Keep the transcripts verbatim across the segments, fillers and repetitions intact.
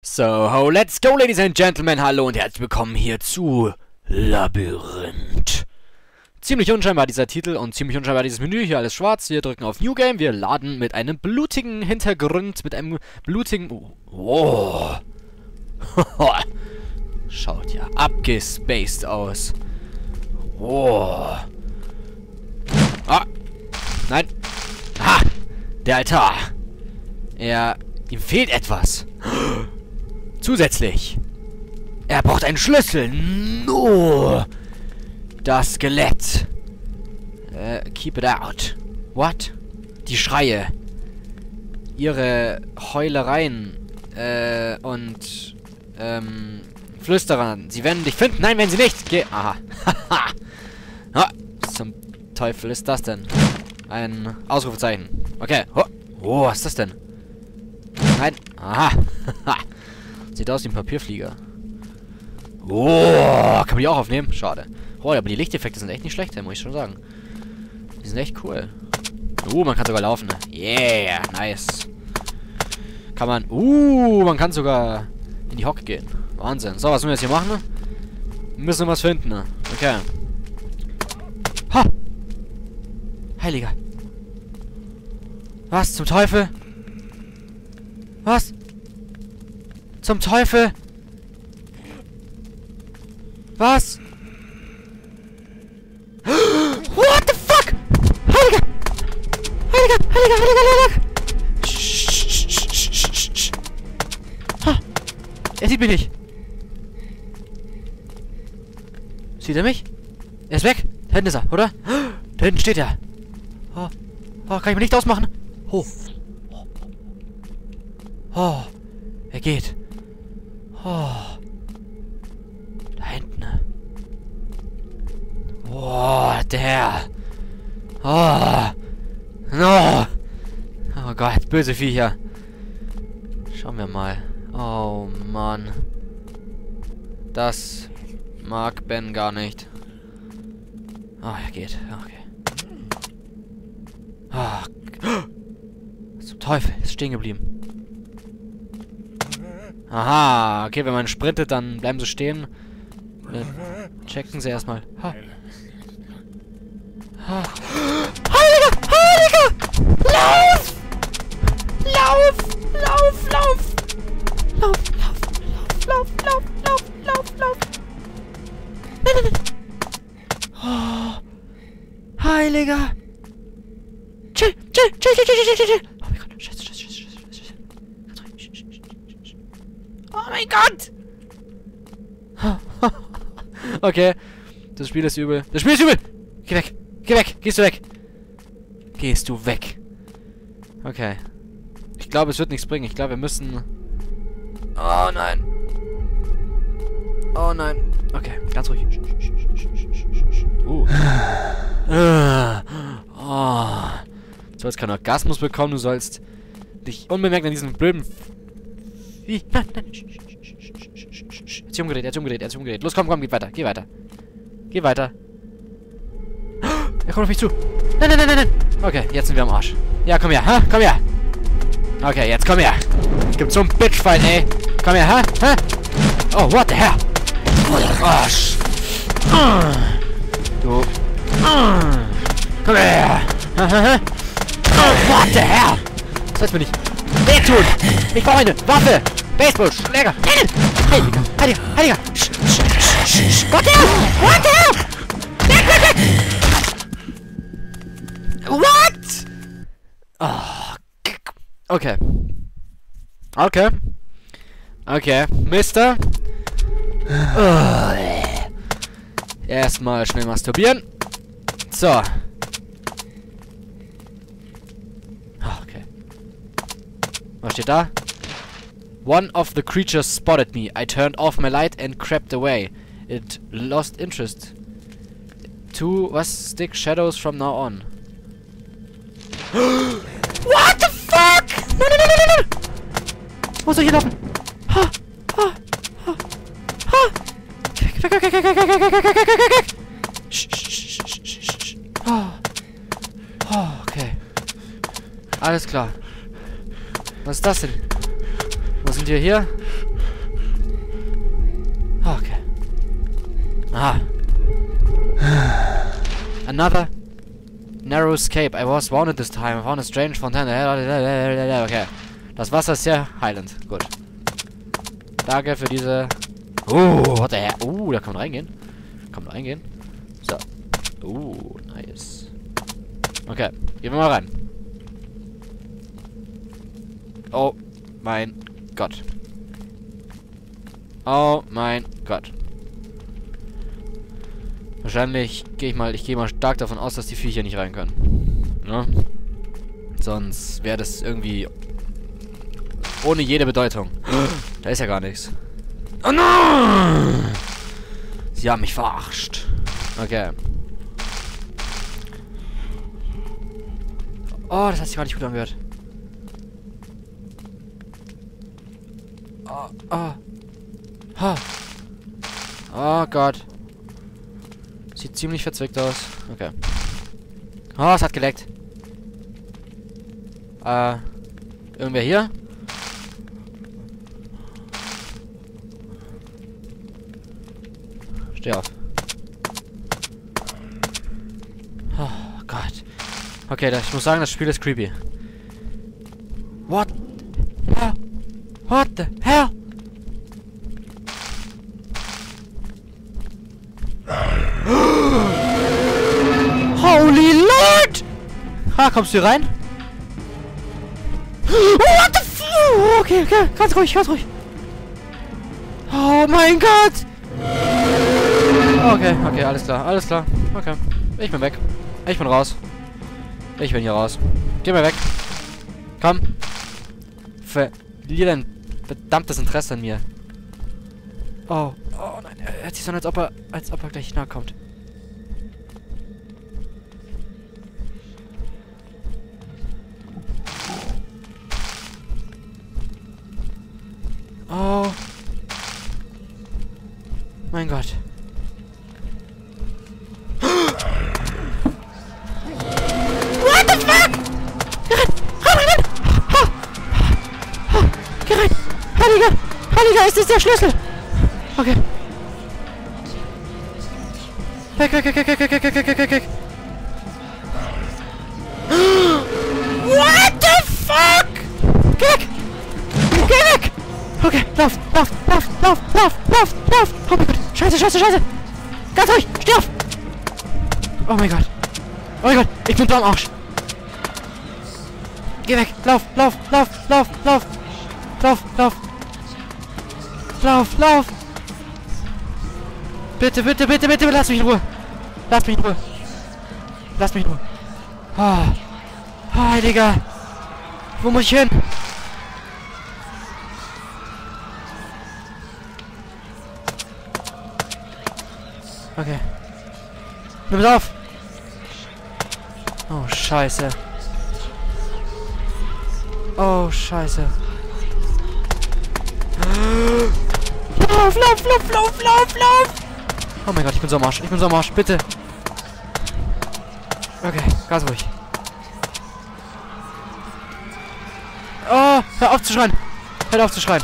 So, let's go, ladies and gentlemen. Hallo und herzlich willkommen hier zu Labyrinth. Ziemlich unscheinbar dieser Titel und ziemlich unscheinbar dieses Menü. Hier alles schwarz. Wir drücken auf New Game. Wir laden mit einem blutigen Hintergrund, mit einem blutigen... Oh. Schaut ja abgespaced aus. Oh. Ah. Nein. Ha. Der Altar. Er... Ihm fehlt etwas. Zusätzlich. Er braucht einen Schlüssel. No. Das Skelett. Äh, keep it out. What? Die Schreie. Ihre Heulereien. Äh, und, ähm, Flüsterern. Sie werden dich finden. Nein, werden sie nicht. Geh. Aha. Haha. ah, was zum Teufel ist das denn? Ein Ausrufezeichen. Okay. Oh, oh, was ist das denn? Nein. Aha. Sieht aus wie ein Papierflieger. Oh, kann man die auch aufnehmen? Schade. Oh, aber die Lichteffekte sind echt nicht schlecht, muss ich schon sagen. Die sind echt cool. Uh, man kann sogar laufen. Ne? Yeah, nice. Kann man... Uh, man kann sogar in die Hocke gehen. Wahnsinn. So, was müssen wir jetzt hier machen? Ne? Wir müssen was finden. Ne? Okay. Ha! Heiliger. Was zum Teufel? Was? Zum Teufel? Was? What the fuck? Heiliger! Heiliger! Heiliger! Heiliger! Heiliger! Ha! Er sieht mich nicht. Sieht er mich? Er ist weg. Da hinten ist er, oder? Da hinten steht er. Oh, oh, kann ich mir nicht ausmachen? Oh. Oh. Er geht. Oh. Da hinten. Oh, der. Oh. No. Oh Gott, böse Viecher. Schauen wir mal. Oh Mann. Das mag Ben gar nicht. Oh, er geht. Okay. Oh. Was zum Teufel? Ist stehen geblieben. Aha, okay, wenn man sprintet, dann bleiben sie stehen. Äh, checken sie erstmal. Ha. Ha. Heiliger! Heiliger! Lauf! Lauf! Lauf! Lauf! Lauf! Lauf! Lauf! Lauf! Lauf! Lauf! Lauf! Nein, nein, nein! Oh. Heiliger! Chill! Chill! Chill! Chill! Chill! Chill! Chill! Oh mein Gott! Scheiße! Scheiße! Scheiße! Scheiße! Oh mein Gott! Okay. Das Spiel ist übel. Das Spiel ist übel! Geh weg! Geh weg! Gehst du weg! Gehst du weg! Okay. Ich glaube, es wird nichts bringen. Ich glaube, wir müssen... Oh nein. Oh nein. Okay, ganz ruhig. Uh. Oh. Du sollst keinen Orgasmus bekommen. Du sollst dich unbemerkt an diesem blöden... Wie? Nein, nein. Er hat sich umgedreht, er hat sich umgedreht, er hat sich umgedreht. Los, komm, komm, geh weiter, geh weiter. Geh weiter. Er kommt auf mich zu. Nein, nein, nein, nein, nein. Okay, jetzt sind wir am Arsch. Ja, komm her, ha? Komm her. Okay, jetzt komm her. Gibt so einen Bitchfight, ey. Komm her, ha? Ha? Oh, what the hell? Arsch. Du. Komm her. Oh, what the hell? Das heißt mir nicht. Wehtun. Ich brauche eine Waffe. Baseball, Schläger. Heiliger, Heiliger, Heiliger. What the hell? What the hell? Weg, weg, weg. What? Oh. Okay. Okay. Okay. Mister. Oh. Erstmal schnell masturbieren. So. Okay. Was steht da? One of the creatures spotted me. I turned off my light and crept away. It lost interest. Two was stick shadows from now on. What the fuck? Nein, nein, nein, nein, nein! Wo soll ich hier laufen? Ha! Ha! Ha! Ha! Weg, weg, weg, weg, weg, weg, weg, weg, weg, weg, weg, weg! Oh. Oh, okay. Alles klar. Was ist das denn? Wo sind wir hier? Ah. Another narrow escape. I was wounded this time. I found a strange fountain. Okay. Das Wasser ist sehr heilend. Gut. Danke für diese... Oh, what the hell? Uh, da kann man reingehen. Kann man reingehen. So. Uh, nice. Okay, gehen wir mal rein. Oh mein Gott. Oh mein Gott. Wahrscheinlich gehe ich mal, ich gehe mal stark davon aus, dass die Viecher nicht rein können. Ne? Sonst wäre das irgendwie ohne jede Bedeutung. Da ist ja gar nichts. Oh nein! Sie haben mich verarscht. Okay. Oh, das hat sich gar nicht gut angehört. Oh, oh. Ha. Oh Gott. Sieht ziemlich verzwickt aus. Okay. Oh, es hat geleckt. Äh. Irgendwer hier? Steh auf. Oh Gott. Okay, das, ich muss sagen, das Spiel ist creepy. What the hell? What the hell? Holy Lord! Ha, kommst du hier rein? What the f... Okay, okay, ganz ruhig, ganz ruhig. Oh mein Gott! Okay, okay, alles klar, alles klar. Okay, ich bin weg. Ich bin raus. Ich bin hier raus. Geh mal weg. Komm. Verlier dein verdammtes Interesse an mir. Oh, oh nein, er hört sich so an, als ob er, als ob er gleich nahe kommt. Oh. Mein Gott. What the fuck? Geh rein! Rein, rein, rein! Ha! Ha! Geh rein! Heiliger! Heiliger, ist das der Schlüssel? Okay. Weg, weg, weg, weg, weg, weg, weg, weg, weg, weg, weg. What the fuck? Geh weg! Geh weg! Okay, lauf, lauf, lauf, lauf, lauf, lauf, lauf! Oh mein Gott! Scheiße, scheiße, scheiße! Ganz ruhig! Steh auf! Oh mein Gott! Oh mein Gott! Ich bin da am Arsch! Geh weg! Lauf, lauf, lauf, lauf, lauf! Lauf, lauf! Lauf, lauf! Bitte, bitte, bitte, bitte, lass mich in Ruhe! Lass mich in Ruhe! Lass mich in Ruhe! Ah! Oh, Heiliger! Wo muss ich hin? Okay. Nimm es auf! Oh, Scheiße. Oh, Scheiße. Lauf, lauf, lauf, lauf, lauf, lauf! Oh mein Gott, ich bin so am Arsch. Ich bin so am Arsch. Bitte. Okay, ganz ruhig. Oh, hör auf zu schreien. Hör auf zu schreien.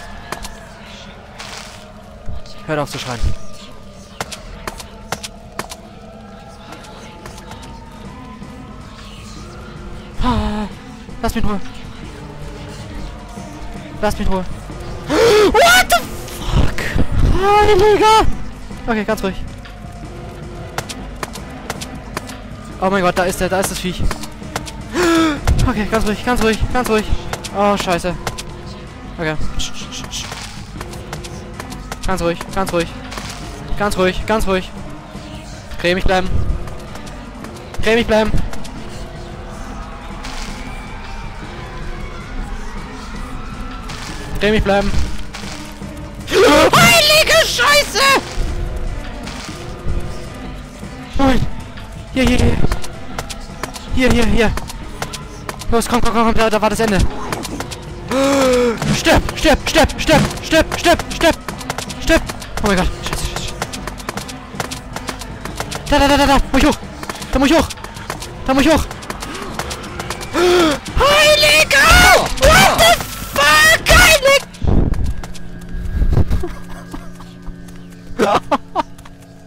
Hör auf zu schreien. Ah, lass mich in Ruhe. Lass mich in Ruhe. What the fuck? Heiliger! Okay, ganz ruhig. Oh mein Gott, da ist der, da ist das Viech. Okay, ganz ruhig, ganz ruhig, ganz ruhig. Oh, scheiße. Okay. Ganz ruhig, ganz ruhig. Ganz ruhig, ganz ruhig. Cremig bleiben. Cremig bleiben. Cremig bleiben. Heilige Scheiße! Moment. Hier, hier, hier. Hier, hier, hier. Los, komm, komm, komm, komm, da, da war das Ende. Stirb, stirb, stirb, stirb, stirb, stirb, stirb, stirb. Oh mein Gott. Scheiße, scheiße. Da, da, da, da, da. Muss ich hoch. Da muss ich hoch. Da muss ich hoch. Heiliger! What the fuck? Heilig!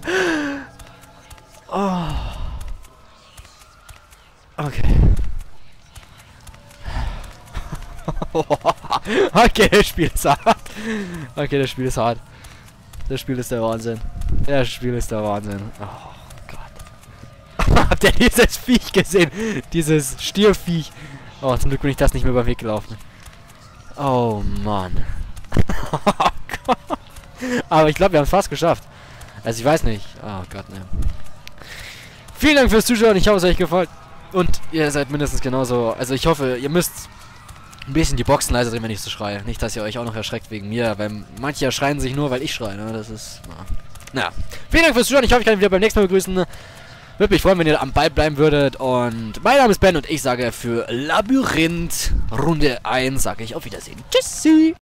Okay, das Spiel ist hart. Okay, das Spiel ist hart. Das Spiel ist der Wahnsinn. Das Spiel ist der Wahnsinn. Oh Gott. Habt ihr dieses Viech gesehen? Dieses Stierviech. Oh, zum Glück bin ich das nicht mehr über den Weg gelaufen. Oh Mann. Oh Gott. Aber ich glaube, wir haben es fast geschafft. Also ich weiß nicht. Oh Gott, ne. Vielen Dank fürs Zuschauen. Ich hoffe, es euch gefallen. Und ihr seid mindestens genauso. Also ich hoffe, ihr müsst ein bisschen die Boxen leiser drehen, wenn ich so schreie. Nicht, dass ihr euch auch noch erschreckt wegen mir. Weil manche schreien sich nur, weil ich schreie. Ne? Das ist... Na. Naja. Vielen Dank fürs Zuschauen. Ich hoffe, ich kann euch wieder beim nächsten Mal begrüßen. Würde mich freuen, wenn ihr am Ball bleiben würdet. Und mein Name ist Ben und ich sage für Labyrinth Runde eins sage ich auf Wiedersehen. Tschüssi.